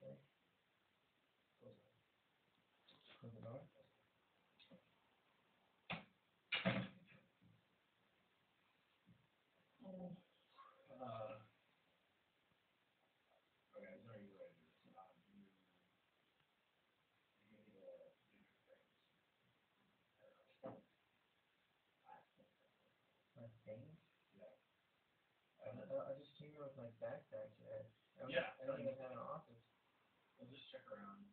Okay. Close the door. Okay, so are you ready? You give me the my things? Yeah. I just came here with my backpack today. I don't even have an office. We'll just check around.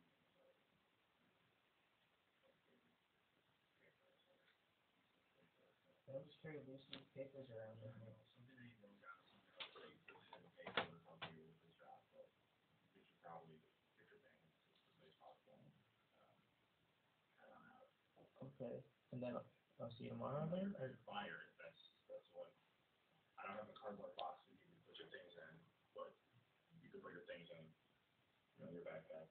I don't just carry loose leaf papers around with me. Something that you wrote down, something else that you put in the paper would help you with this job, but you should probably get your things as quickly as possible. Head on out. Okay, and then I'll see you tomorrow then, or? Fire, that's what, I don't have a cardboard box that you can put your things in, but you can put your things in, your backpack.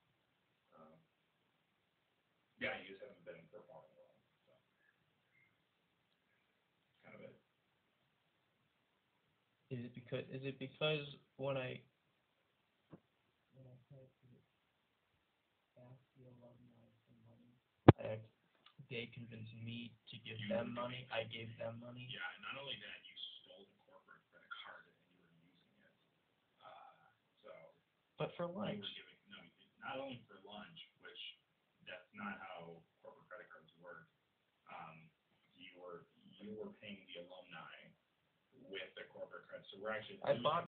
Yeah, you just haven't been performing well, so. That's kind of it. Is it because when I tried to ask the alumni for money, they convinced me to give them money, I gave them money? Yeah, and not only that, you stole the corporate credit card and you were using it. So. But for You lunch. were giving, no, not only for lunch, which that's not how corporate credit cards work. You were paying the alumni with the corporate credit. So we're actually. I bought